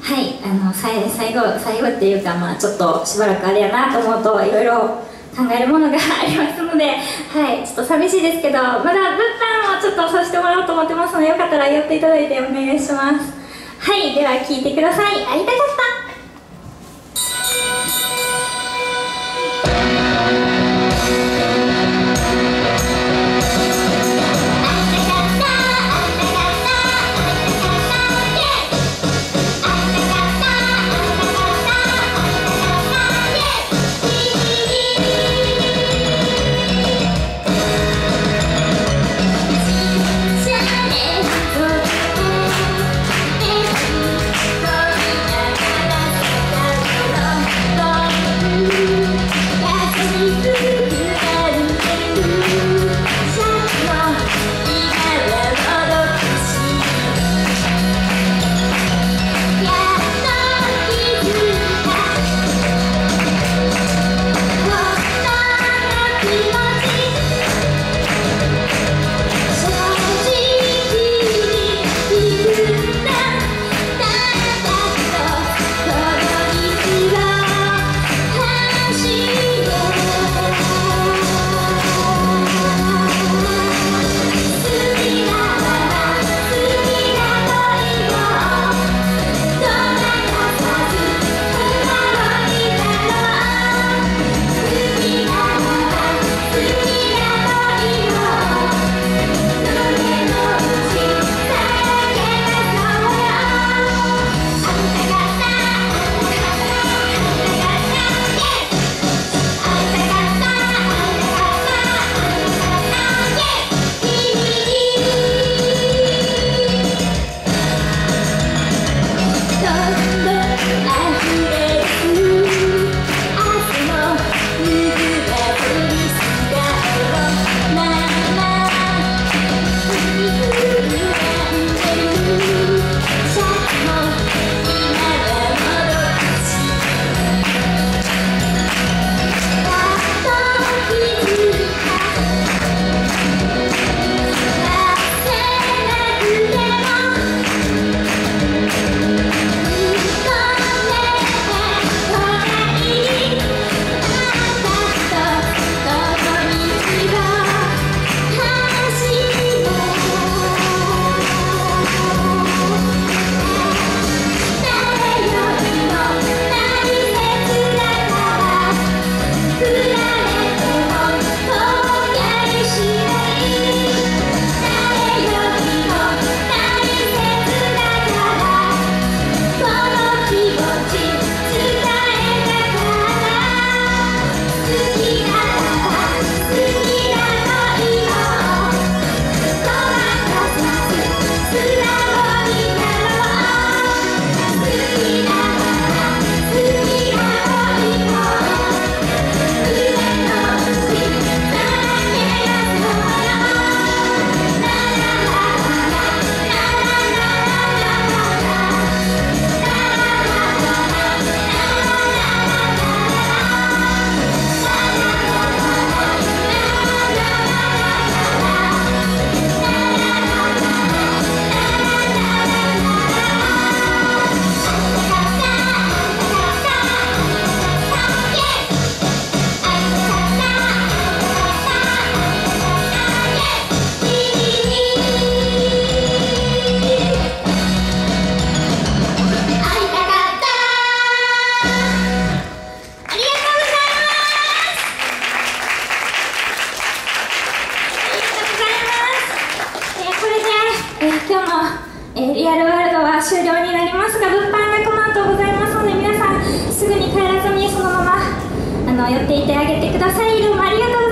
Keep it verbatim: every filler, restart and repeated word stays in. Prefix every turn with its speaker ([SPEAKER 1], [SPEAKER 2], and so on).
[SPEAKER 1] はい、あのさい最後最後っていうか、まあちょっとしばらくあれやなと思うといろいろ考えるものがありますので、はい、ちょっと寂しいですけど、まだ物販をちょっとさせてもらおうと思ってますので、よかったら寄っていただいてお願いします。はい、では聴いてください。会いたかった。今日の、えー、リアルワールドは終了になりますが、物販がこの後ございますので、皆さんすぐに帰らずにそのままあの寄っていってあげてください。どうもありがとうございました。